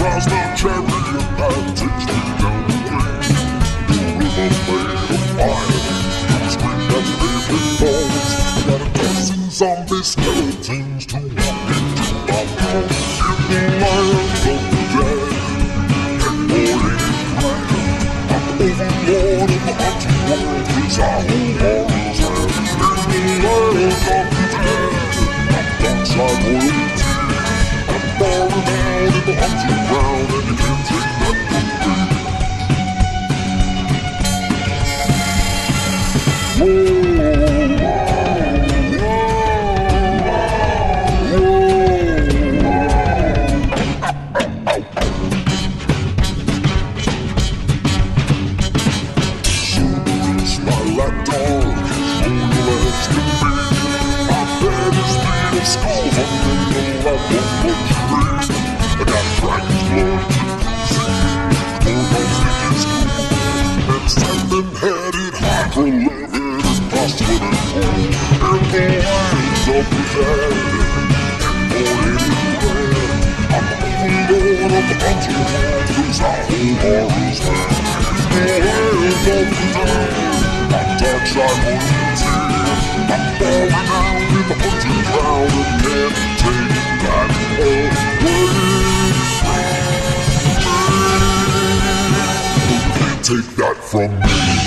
tries to carry your back, takes me down the drain. The river made of fire, you scream that baby falls. Got a dozen zombie skeletons to walk into my mouth. In the land of the dead, and more in grand. I'm overlord of the haunted world, 'cause I hold horrors hand. In the land of the dead, I'm darkside royalty. I'm falling down in the haunted ground, and you can't take that from me. Skulls under the lap of the tree. I got dragon's blood to see. Hormones thinking school. And salmon-headed hydra-levied is postulated cool. And the lands of the dead, and more in the land. I'm the overlord of the haunted world, 'cause I hold horror's hand. In the lands of the dead, I'm darkside royalty. I'm falling down in the haunted ground, and can't take that away. You can't take that from me.